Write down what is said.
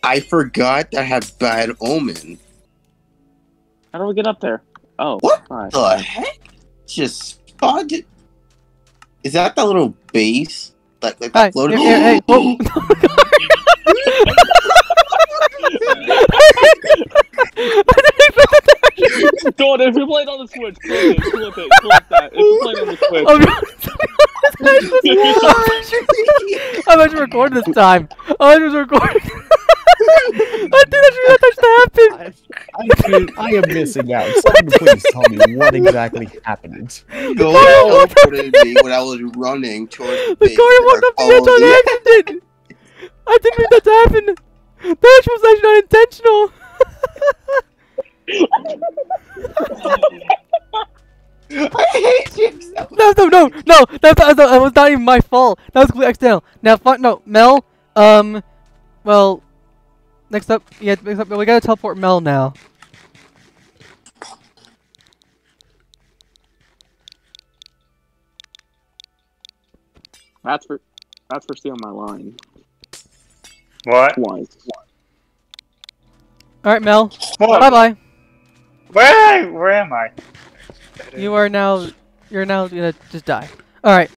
I forgot that I had Bad Omen. How do we get up there? Oh, What alright. the heck? Just spotted. Is that the little base? Like that floated? Hey, whoa. God, if you're playing on the Switch, flip that. If you're playing on the Switch. I'm actually recording this time. I was recording. I did actually not touch the happen. I am missing out. Someone please tell me what exactly happened. Go teleported me when I was running towards the base. Lucario walked up the edge on accident. I didn't mean that to happen. That was actually not intentional. I hate you. No. That was not even my fault. That was completely accidental. Now, no, Mel. Well, next up, we gotta teleport Mel now. That's for stealing my line. What? Twice. All right, Mel. What? Bye. Where am I? You're now gonna just die. All right.